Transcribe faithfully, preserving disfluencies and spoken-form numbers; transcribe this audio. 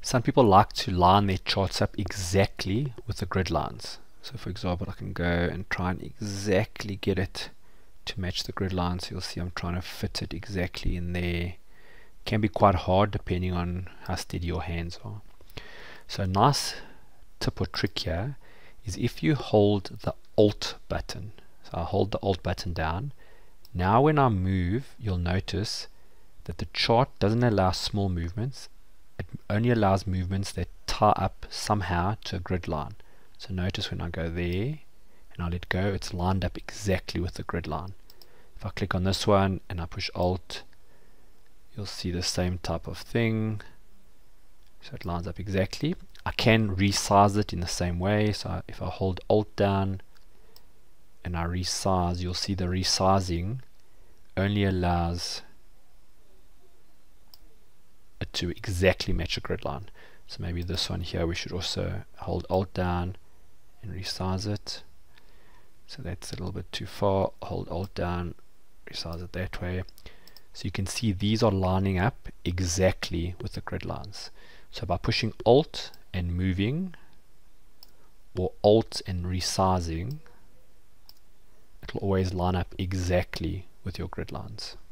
some people like to line their charts up exactly with the grid lines. So for example, I can go and try and exactly get it to match the grid lines. You'll see I'm trying to fit it exactly in there. Can be quite hard depending on how steady your hands are. So a nice tip or trick here is if you hold the Alt button. So I hold the Alt button down. Now when I move, you'll notice that the chart doesn't allow small movements. It only allows movements that tie up somehow to a grid line. So notice when I go there and I let go, it's lined up exactly with the grid line. If I click on this one and I push Alt, you'll see the same type of thing. So it lines up exactly. I can resize it in the same way. So if I hold Alt down and I resize, you'll see the resizing only allows it to exactly match a grid line. So maybe this one here we should also hold Alt down and resize it. So that's a little bit too far. Hold Alt down, resize it that way. So you can see these are lining up exactly with the grid lines. So by pushing Alt and moving, or Alt and resizing, it will always line up exactly with your grid lines.